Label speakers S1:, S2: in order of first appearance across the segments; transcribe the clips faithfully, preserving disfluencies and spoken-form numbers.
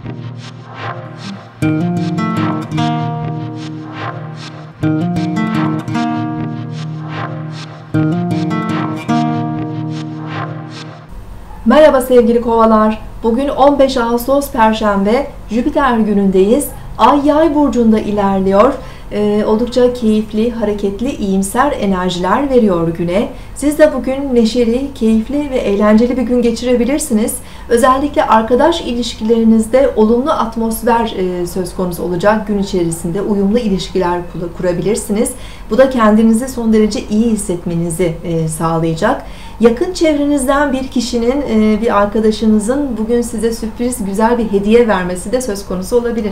S1: Merhaba sevgili kovalar. Bugün on beş Ağustos Perşembe, Jüpiter günündeyiz. Ay Yay burcunda ilerliyor. Ee, oldukça keyifli, hareketli, iyimser enerjiler veriyor güne. Siz de bugün neşeli, keyifli ve eğlenceli bir gün geçirebilirsiniz. Özellikle arkadaş ilişkilerinizde olumlu atmosfer e, söz konusu olacak. Gün içerisinde uyumlu ilişkiler kurabilirsiniz. Bu da kendinizi son derece iyi hissetmenizi e, sağlayacak. Yakın çevrenizden bir kişinin, e, bir arkadaşınızın bugün size sürpriz, güzel bir hediye vermesi de söz konusu olabilir.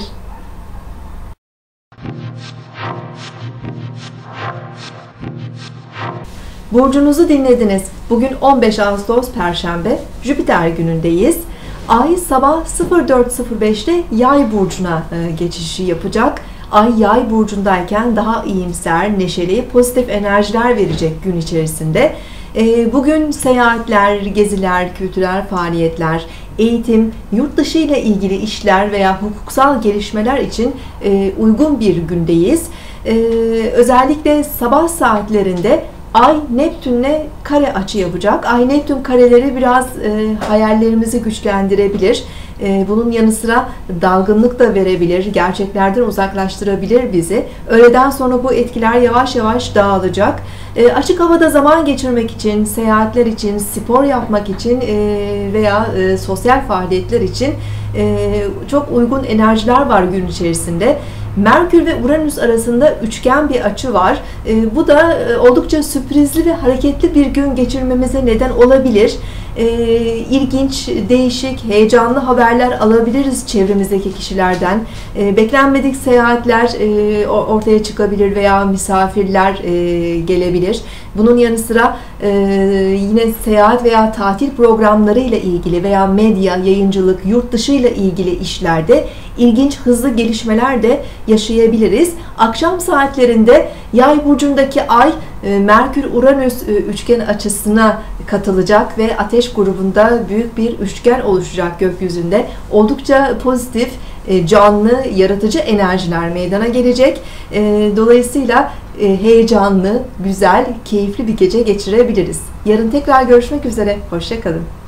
S1: Burcunuzu dinlediniz. Bugün on beş Ağustos Perşembe, Jüpiter günündeyiz. Ay sabah sıfır dört sıfır beş'te Yay burcuna geçişi yapacak. Ay Yay burcundayken daha iyimser, neşeli, pozitif enerjiler verecek gün içerisinde. Bugün seyahatler, geziler, kültürel faaliyetler, eğitim, yurt dışı ile ilgili işler veya hukuksal gelişmeler için uygun bir gündeyiz. Özellikle sabah saatlerinde Ay Neptün'le kare açı yapacak. Ay Neptün kareleri biraz e, hayallerimizi güçlendirebilir. E, bunun yanı sıra dalgınlık da verebilir. Gerçeklerden uzaklaştırabilir bizi. Öğleden sonra bu etkiler yavaş yavaş dağılacak. E, açık havada zaman geçirmek için, seyahatler için, spor yapmak için e, veya e, sosyal faaliyetler için e, çok uygun enerjiler var gün içerisinde. Merkür ve Uranüs arasında üçgen bir açı var. E, bu da e, oldukça sürprizli ve hareketli bir gün geçirmemize neden olabilir. E, ilginç, değişik, heyecanlı haberler alabiliriz çevremizdeki kişilerden. E, beklenmedik seyahatler e, ortaya çıkabilir veya misafirler e, gelebilir. Bunun yanı sıra e, yine seyahat veya tatil programları ile ilgili veya medya, yayıncılık, yurt dışı ile ilgili işlerde ilginç, hızlı gelişmeler de yaşayabiliriz. Akşam saatlerinde Yay burcundaki Ay Merkür-Uranüs üçgen açısına katılacak ve Ateş grubunda büyük bir üçgen oluşacak gökyüzünde. Oldukça pozitif, canlı, yaratıcı enerjiler meydana gelecek. Dolayısıyla heyecanlı, güzel, keyifli bir gece geçirebiliriz. Yarın tekrar görüşmek üzere. Hoşça kalın.